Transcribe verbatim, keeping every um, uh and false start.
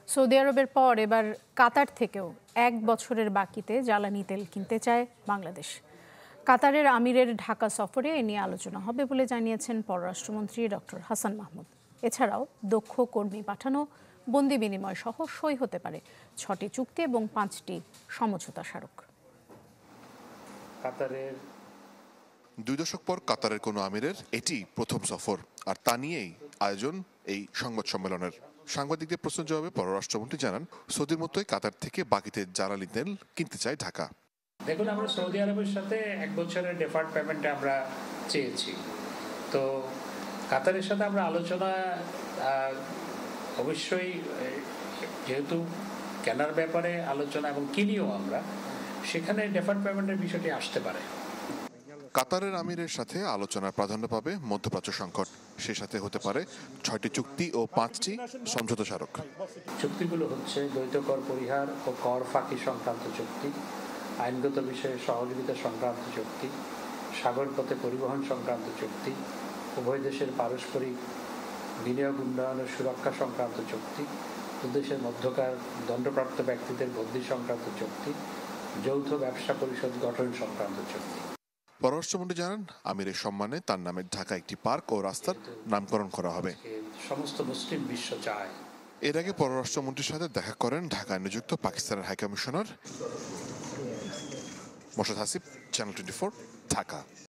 Saudi আরবের পর এবার কাতার থেকেও এক বছরের বাকিতে জ্বালানি তেল কিনতে চায় বাংলাদেশ। কাতারের আমিরের ঢাকা সফরে এ নিয়ে আলোচনা হবে বলে জানিয়েছেন পররাষ্ট্রমন্ত্রী ডক্টর হাসান মাহমুদ। এছাড়াও দক্ষ কর্মী পাঠানো, বন্দি বিনিময় সহ সই হতে পারে ছটি চুক্তি এবং পাঁচটি সমঝোতা স্মারক। কাতারের দুই দশক পর কাতারের কোনো আমিরের এটি প্রথম সফর, আর তা নিয়েই আয়োজন এই সংবাদ সম্মেলনের। সাংবাদিকদের প্রশ্ন জবাবে পররাষ্ট্রমন্ত্রী জানান, সৌদির মতোই কাতার থেকে বাকিতে জ্বালানি তেল কিনতে চায় ঢাকা। দেখুন, আমরা সৌদি আরবের সাথে এক বছরের ডেফার্ড পেমেন্ট আমরা চেয়েছি। তো কাতারের সাথে আমরা আলোচনা অবশ্যই, যেহেতু কেনার ব্যাপারে আলোচনা এবং কিনিও আমরা, সেখানে ডেফার্ড পেমেন্টের বিষয়টি আসতে পারে। কাতারের আমিরের সাথে আলোচনার প্রাধান্য পাবে মধ্যপ্রাচ্য সংকট। সে সাথে হতে পারে ছয়টি চুক্তি ও পাঁচটি সমঝোতা স্মারক। চুক্তিগুলো হচ্ছে দ্বৈত কর পরিহার ও কর ফাঁকি সংক্রান্ত চুক্তি, আইনগত বিষয়ে সহযোগিতা সংক্রান্ত চুক্তি, সাগর পথে পরিবহন সংক্রান্ত চুক্তি, উভয় দেশের পারস্পরিক বিনিয়োগ উন্নয়ন ও সুরক্ষা সংক্রান্ত চুক্তি, দুদেশের মধ্যকার দণ্ডপ্রাপ্ত ব্যক্তিদের বদলি সংক্রান্ত চুক্তি, যৌথ ব্যবসা পরিষদ গঠন সংক্রান্ত চুক্তি। পররাষ্ট্রমন্ত্রী জানান, আমিরের সম্মানে তার নামে ঢাকা একটি পার্ক ও রাস্তার নামকরণ করা হবে। সমস্ত মুসলিম বিশ্ব চায়। এর আগে পররাষ্ট্রমন্ত্রীর সাথে দেখা করেন ঢাকায় নিযুক্ত পাকিস্তানের high commissioner Morshed Hasib. Channel twenty four, Dhaka.